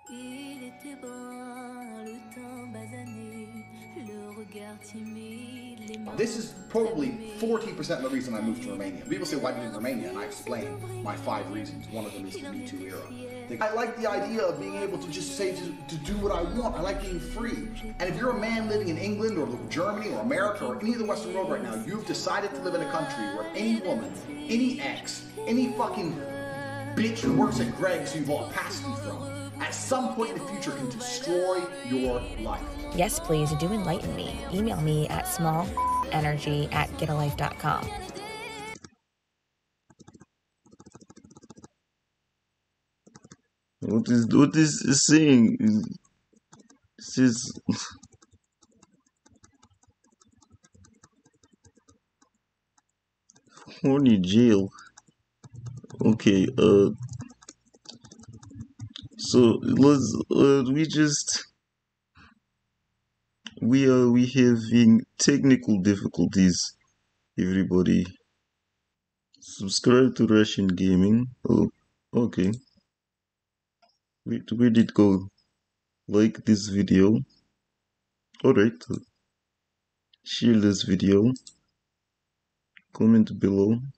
Il était brun, le teint basané, le regard timide, les mains This is probably 40% of the reason I moved to Romania. People say, why did you move to Romania? And I explain my 5 reasons. One of them is the Me Too era. I like the idea of being able to just say to do what I want. I like being free. And if you're a man living in England or Germany or America or any of the Western world right now, you've decided to live in a country where any woman, any ex, any fucking bitch who works at Greg's who you bought a pasty from, at some point in the future can destroy your life. Yes, please, do enlighten me. Email me at smallenergy@getalife.com. What is it saying? This is horny jail. Okay, so let's we having technical difficulties, everybody. Subscribe to Russian Gaming. Oh, okay. Where did it go? Like this video. Alright. Share this video. Comment below.